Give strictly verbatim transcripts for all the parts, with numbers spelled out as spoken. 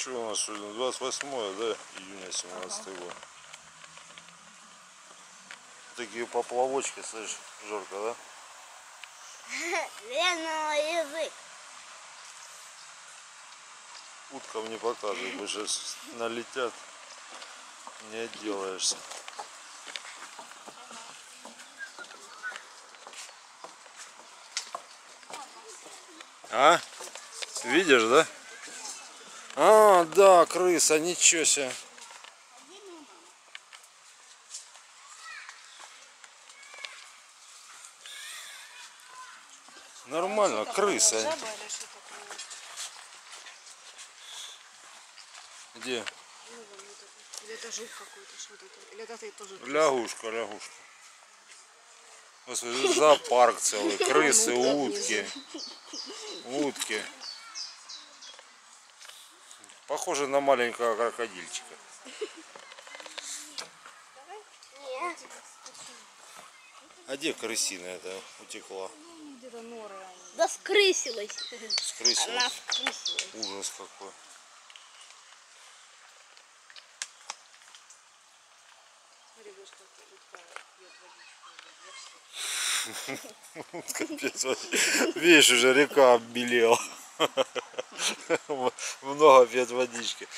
Что у нас сегодня? двадцать восьмое, да, июня семнадцатый ага. год. Такие поплавочки, слышишь, жарко, да? Лену язык. Уткам не показывай, потому что налетят, не отделаешься. А? Видишь, да? А, да, крыса, ничего себе. Нормально, крыса. Где? Или это жук какой-то, что это? Или это тоже крыса? Лягушка, лягушка. Господи, зоопарк целый, крысы, утки. Утки. Похоже на маленького крокодильчика. А где крысина это утекла? Где-то норы они. Да скрысилась. Скрысилась. Она скрысилась. Ужас какой. Смотри, видишь, как утка пьет водичку. Капец. Видишь, уже река обмелела. Много пьет водички.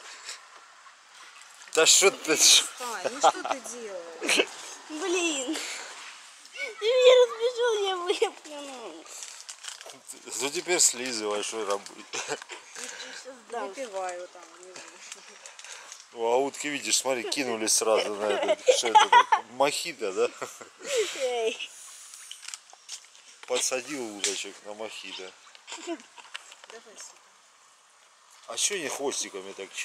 Да что ты? Ай, ну что ты делаешь? Блин. Ты меня разбежал, я выплюнул. Ну теперь слизывай, что работает. Выпиваю там внизу. А утки, видишь, смотри, кинулись сразу на это. Что это такое? Мохито, да? Эй. Подсадил удочек на мохито. Давай сюда. А что они хвостиками так?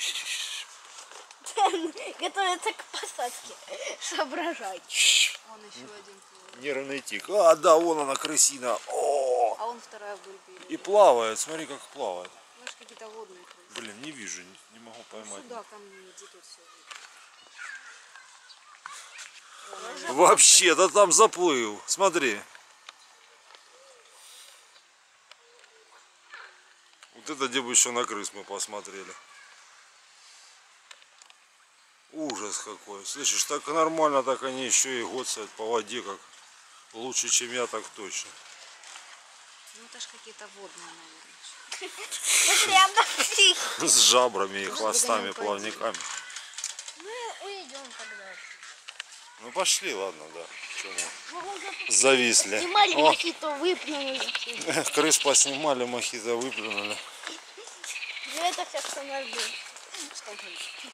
Готовится к посадке. Соображай. Вон еще один плывет. Нервный тик. А, да, вон она, крысина. О! А он вторая вдоль берега. И плавает, смотри, как плавает. Знаешь, какие-то водные крысы. Блин, не вижу, не, не могу поймать. Сюда ко мне иди, тут все видно. Вообще-то там заплыл. Смотри. Вот это где бы еще на крыс мы посмотрели. Ужас какой. Слышишь, так нормально, так они еще и гоцают по воде, как лучше, чем я, так точно. Ну это ж какие-то водные, наверное. С жабрами и хвостами, плавниками. Мы уйдем тогда. Ну пошли, ладно, да. Чему? Зависли. Снимали О, мохито, выплюнули. крыс поснимали, мохито выплюнули. Это все, что у нас было.